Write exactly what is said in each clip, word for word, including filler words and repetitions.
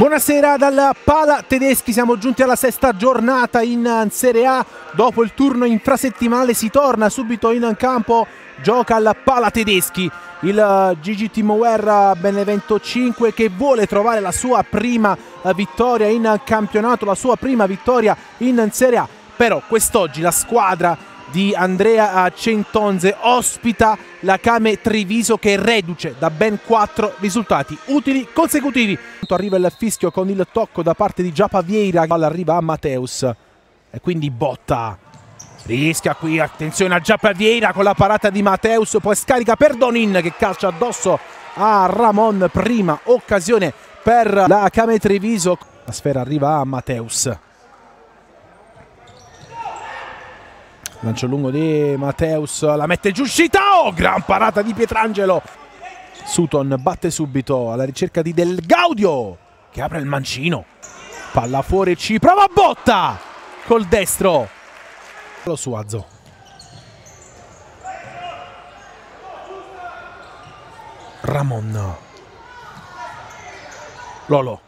Buonasera dal Pala Tedeschi, siamo giunti alla sesta giornata in Serie A. Dopo il turno infrasettimanale si torna subito in campo, gioca al Pala Tedeschi il G G Teamwear Benevento cinque, che vuole trovare la sua prima vittoria in campionato, la sua prima vittoria in Serie A. Però quest'oggi la squadra di Andrea Centonze ospita la Kame Treviso, che è reduce da ben quattro risultati utili consecutivi. Arriva il fischio con il tocco da parte di Giappa Vieira, palla arriva a Mateus e quindi botta, rischia qui, attenzione a Giappa Vieira con la parata di Mateus, poi scarica per Donin che calcia addosso a Ramon, prima occasione per la Kame Treviso. La sfera arriva a Mateus, lancio lungo di Mateus, la mette giù Shitao, gran parata di Pietrangelo. Sutton batte subito alla ricerca di Del Gaudio che apre il mancino, palla fuori, ci prova a botta col destro lo Suazo. Ramon, Lolo,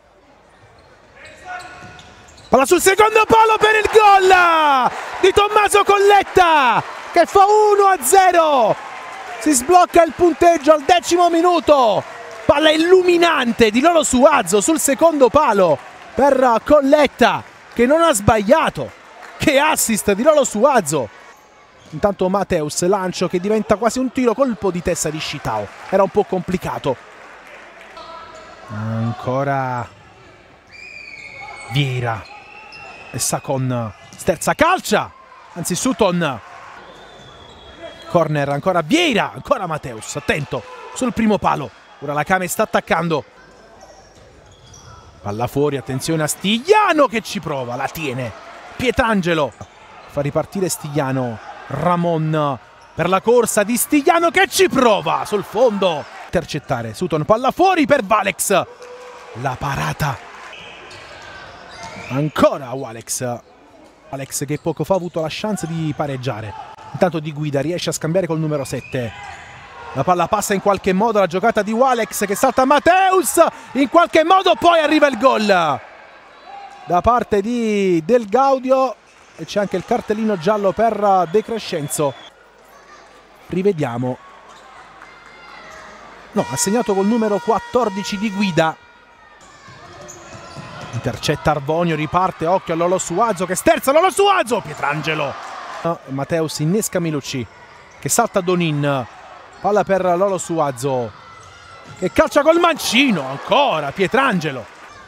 palla sul secondo palo per il gol di Tommaso Colletta che fa uno a zero. Si sblocca il punteggio al decimo minuto, palla illuminante di Lolo Suazo sul secondo palo per Colletta che non ha sbagliato. Che assist di Lolo Suazo. Intanto Mateus, lancio che diventa quasi un tiro, colpo di testa di Shitao, era un po' complicato. Ancora Vieira e Sacon, sterza calcia, anzi Sutton, corner, ancora Vieira, ancora Mateus, attento sul primo palo. Ora la Kame sta attaccando, palla fuori, attenzione a Stigliano che ci prova, la tiene Pietrangelo, fa ripartire Stigliano. Ramon per la corsa di Stigliano che ci prova sul fondo, intercettare Sutton, palla fuori per Valex, la parata ancora Walex, Alex che poco fa ha avuto la chance di pareggiare. Intanto Di Guida riesce a scambiare col numero sette, la palla passa in qualche modo, la giocata di Walex che salta a Mateus, in qualche modo poi arriva il gol da parte di Del Gaudio e c'è anche il cartellino giallo per De Crescenzo. Rivediamo, no, ha segnato col numero quattordici Di Guida. Intercetta Arbonio, riparte, occhio a Lolo Suazo che sterza, Lolo Suazo, Pietrangelo. Mateus innesca Milucci che salta Donin, palla per Lolo Suazo che calcia col mancino, ancora Pietrangelo,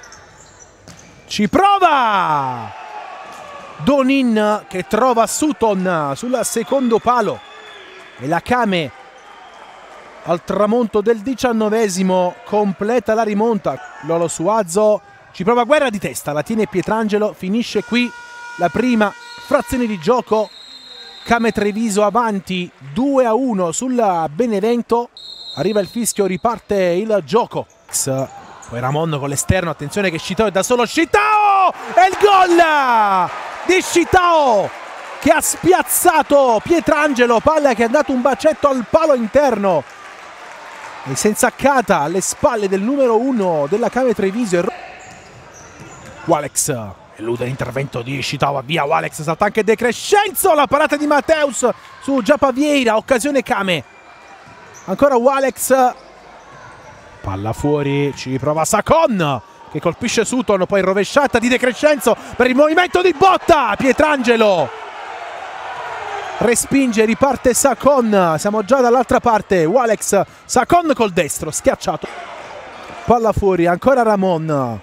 ci prova Donin che trova Sutton sul secondo palo e la Kame al tramonto del diciannovesimo completa la rimonta. Lolo Suazo ci prova guerra di testa, la tiene Pietrangelo, finisce qui la prima frazione di gioco. Kame Treviso avanti due a uno sulla Benevento, arriva il fischio, riparte il gioco. Poi Ramon con l'esterno, attenzione che Shitao è da solo, Shitao e il gol di Shitao che ha spiazzato Pietrangelo, palla che ha dato un bacetto al palo interno e senza accata alle spalle del numero uno della Kame Treviso. Walex elude l'intervento di Shitao, via Walex, salta anche De Crescenzo, la parata di Mateus su Giappa Vieira, occasione Kame, ancora Walex, palla fuori, ci prova Sacon che colpisce Sutton, poi rovesciata di De Crescenzo per il movimento di botta, Pietrangelo respinge, riparte Sacon, siamo già dall'altra parte, Walex, Sacon col destro, schiacciato, palla fuori, ancora Ramon,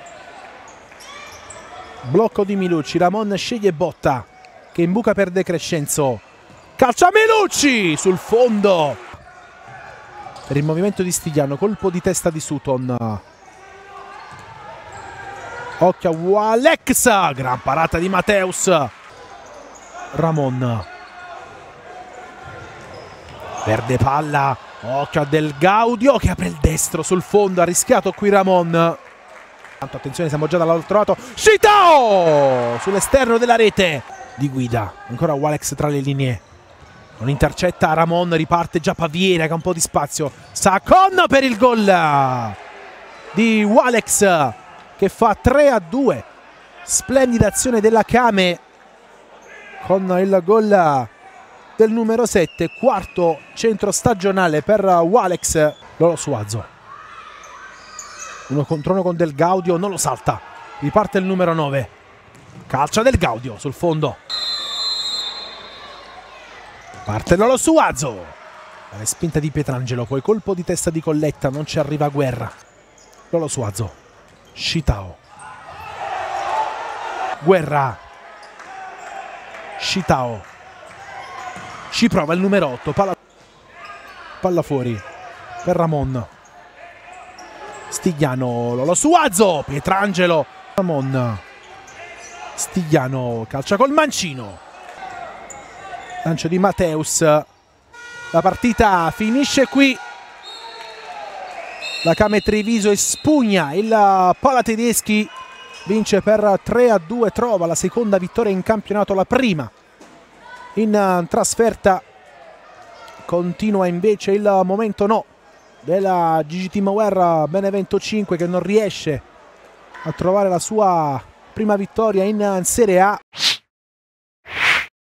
blocco di Milucci, Ramon sceglie botta che imbuca per De Crescenzo, calcia Milucci sul fondo per il movimento di Stigliano, colpo di testa di Sutton, occhio a Walex, gran parata di Mateus. Ramon, perde palla, occhio a Del Gaudio che apre il destro sul fondo, ha rischiato qui Ramon. Attenzione, siamo già dall'altro lato, Shitao sull'esterno della rete. Di Guida, ancora Walex tra le linee, non intercetta Ramon, riparte Giappa Vieira che ha un po' di spazio, Sacon per il gol di Walex. che fa tre a due. Splendida azione della Kame con il gol del numero sette, quarto centro stagionale per Walex. Lolo Suazo, uno contro uno con Del Gaudio, non lo salta, riparte il numero nove, calcia Del Gaudio sul fondo, parte Lolo Suazo, la respinta di Pietrangelo, poi colpo di testa di Colletta, non ci arriva Guerra. Lolo Suazo, Shitao, Guerra, Shitao, ci prova il numero otto, palla, palla fuori per Ramon, Stigliano, Lolo Suazo, Pietrangelo, Ramon, Stigliano, calcia col mancino, lancio di Mateus, la partita finisce qui, la Kame Treviso espugna il Pala Tedeschi, vince per tre a due, trova la seconda vittoria in campionato, la prima in trasferta. Continua invece il momento no della G G Teamwear Benevento cinque, che non riesce a trovare la sua prima vittoria in Serie A.